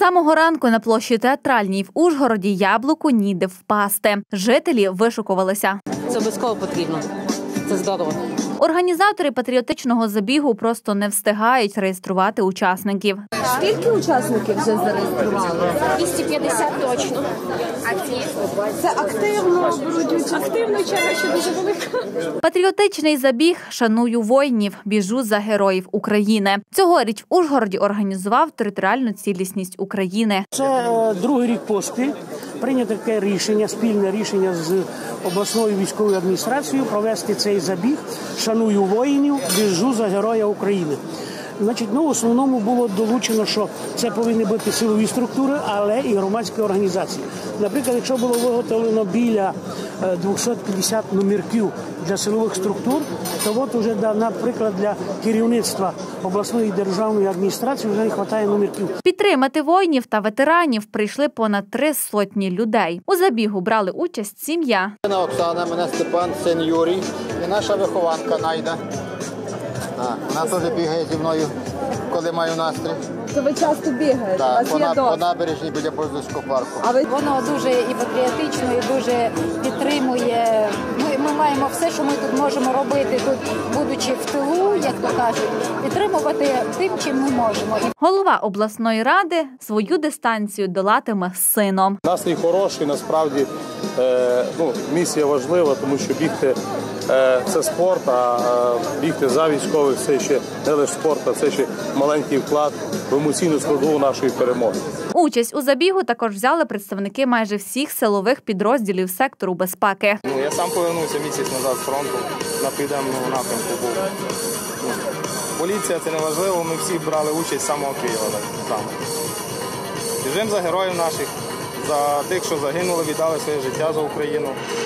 самого ранку на площі Театральній в Ужгороді яблуку ніде впасти. Жителі вишукувалися. Це обов'язково потрібно. Це здорово. Організатори патріотичного забігу просто не встигають реєструвати учасників. Скільки учасників вже зареєстрували? 250 точно. А ці? Це активно беруть участь? Активно, черга ще дуже велика. Патріотичний забіг «Шаную воїнів. Біжу за героїв України». Цьогоріч в Ужгороді організував територіальну цілісність України. Це другий рік поспіль. Прийнято таке рішення, спільне рішення з обласною військовою адміністрацією провести цей забіг «Шаную воїнів. Біжу за героя України». Значить, в основному було долучено, що це повинні бути силові структури, але і громадські організації. Наприклад, якщо було виготовлено біля 250 номерків для силових структур, то от уже, наприклад, для керівництва обласної державної адміністрації вже не вистачає номерків. Підтримати воїнів та ветеранів прийшли понад 300 людей. У забігу брали участь сім'я. Мене Оксана, мене Степан, син Юрій і наша вихованка Найда. Вона теж бігає зі мною, коли маю настрій. То ви часто бігаєте? Так, по набережній біля Боздільського парку. Воно дуже і патріотично, і дуже підтримує. Ми маємо все, що ми тут можемо робити, тут, будучи в тилу, як то кажуть, підтримувати тим, чим ми можемо. Голова обласної ради свою дистанцію долатиме з сином. Настрій хороший, насправді місія важлива, тому що бігти це спорт, а бігти за військових це ще не лише спорт, а це ще маленький вклад в емоційну складову нашої перемоги. Участь у забігу також взяли представники майже всіх силових підрозділів сектору безпеки. Я сам повернувся місяць назад з фронту, на південному напрямку був. Поліція – це не важливо, ми всі брали участь з самого Києва. Біжимо за героїв наших, за тих, що загинули, віддали своє життя за Україну.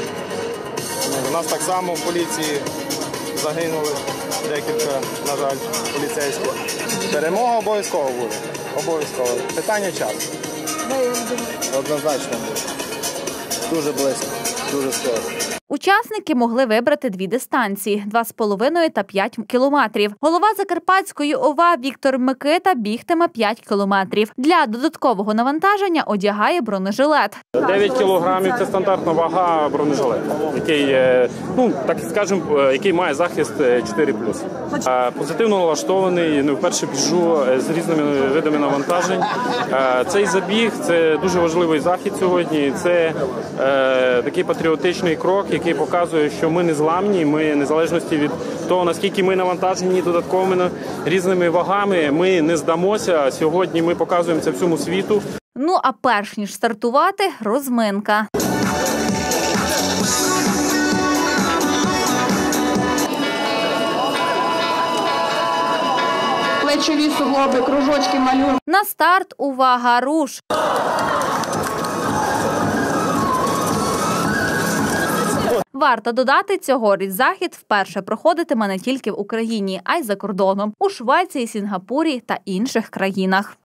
У нас так само в поліції загинули декілька, на жаль, поліцейських. Перемога обов'язково буде. Обов'язково. Питання часу. Однозначно буде. Дуже близько, дуже скоро. Учасники могли вибрати дві дистанції – 2,5 та 5 кілометрів. Голова Закарпатської ОВА Віктор Микита бігтиме 5 кілометрів. Для додаткового навантаження одягає бронежилет. 9 кілограмів – це стандартна вага бронежилета, який має захист 4+. Позитивно налаштований, не вперше біжу з різними видами навантажень. Цей забіг – це дуже важливий захід сьогодні. Це такий патріотичний крок, який показує, що ми незламні, ми незалежності від того, наскільки ми навантажені додатковими різними вагами, ми не здамося. Сьогодні ми показуємо це всьому світу. Ну а перш ніж стартувати – розминка. Плечові суглоби, кружочки малюємо. На старт – увага, руш! Варто додати, цьогоріч захід вперше проходитиме не тільки в Україні, а й за кордоном – у Швеції, Сінгапурі та інших країнах.